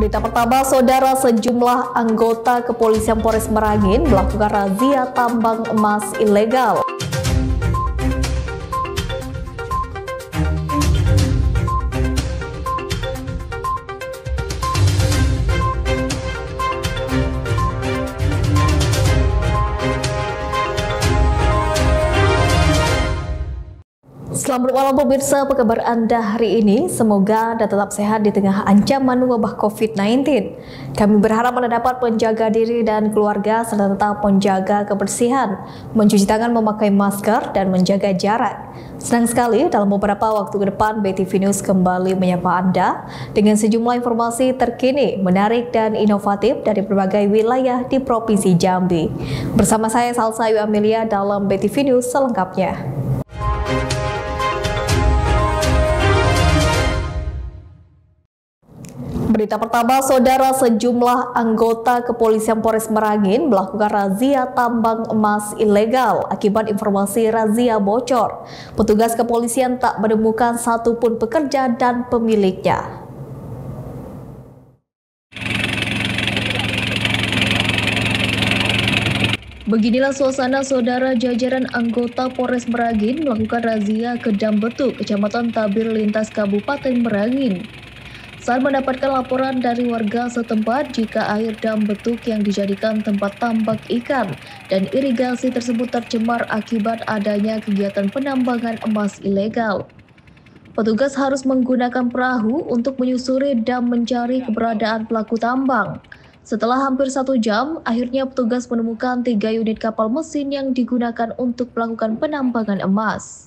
Berita pertama, saudara, sejumlah anggota kepolisian Polres Merangin melakukan razia tambang emas ilegal. Selamat malam pemirsa, apa kabar Anda hari ini? Semoga Anda tetap sehat di tengah ancaman wabah COVID-19. Kami berharap Anda dapat menjaga diri dan keluarga serta tetap menjaga kebersihan, mencuci tangan, memakai masker, dan menjaga jarak. Senang sekali dalam beberapa waktu ke depan BTV News kembali menyapa Anda dengan sejumlah informasi terkini, menarik, dan inovatif dari berbagai wilayah di Provinsi Jambi. Bersama saya Salsa Ayu Amelia dalam BTV News selengkapnya. Berita pertama, saudara, sejumlah anggota kepolisian Polres Merangin melakukan razia tambang emas ilegal. Akibat informasi razia bocor, petugas kepolisian tak menemukan satupun pekerja dan pemiliknya. Beginilah suasana, saudara, jajaran anggota Polres Merangin melakukan razia ke Dam Betuk, Kecamatan Tabir Lintas, Kabupaten Merangin. Saat mendapatkan laporan dari warga setempat jika air Dam Betuk yang dijadikan tempat tambak ikan dan irigasi tersebut tercemar akibat adanya kegiatan penambangan emas ilegal. Petugas harus menggunakan perahu untuk menyusuri dam mencari keberadaan pelaku tambang. Setelah hampir 1 jam, akhirnya petugas menemukan 3 unit kapal mesin yang digunakan untuk melakukan penambangan emas.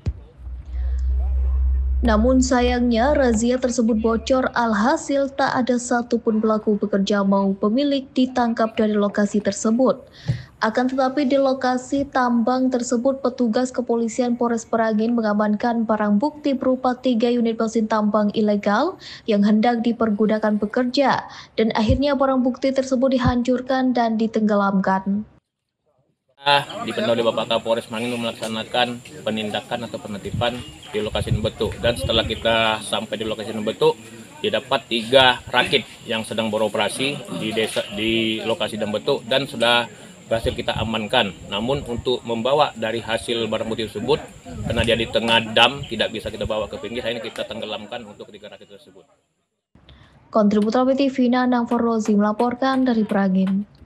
Namun sayangnya razia tersebut bocor, alhasil tak ada satupun pelaku pekerja maupun pemilik ditangkap dari lokasi tersebut. Akan tetapi di lokasi tambang tersebut petugas kepolisian Polres Merangin mengamankan barang bukti berupa 3 unit mesin tambang ilegal yang hendak dipergunakan pekerja, dan akhirnya barang bukti tersebut dihancurkan dan ditenggelamkan. Dikenal oleh Bapak Kapolres Merangin melaksanakan penindakan atau penertiban di lokasi Dam Betuk, dan setelah kita sampai di lokasi Dam Betuk didapat 3 rakit yang sedang beroperasi di lokasi Dam Betuk dan sudah berhasil kita amankan. Namun untuk membawa dari hasil barang bukti tersebut, karena dia di tengah dam tidak bisa kita bawa ke pinggir, akhirnya kita tenggelamkan untuk 3 rakit tersebut. Kontributor BTV Nanang Forrozi melaporkan dari Merangin.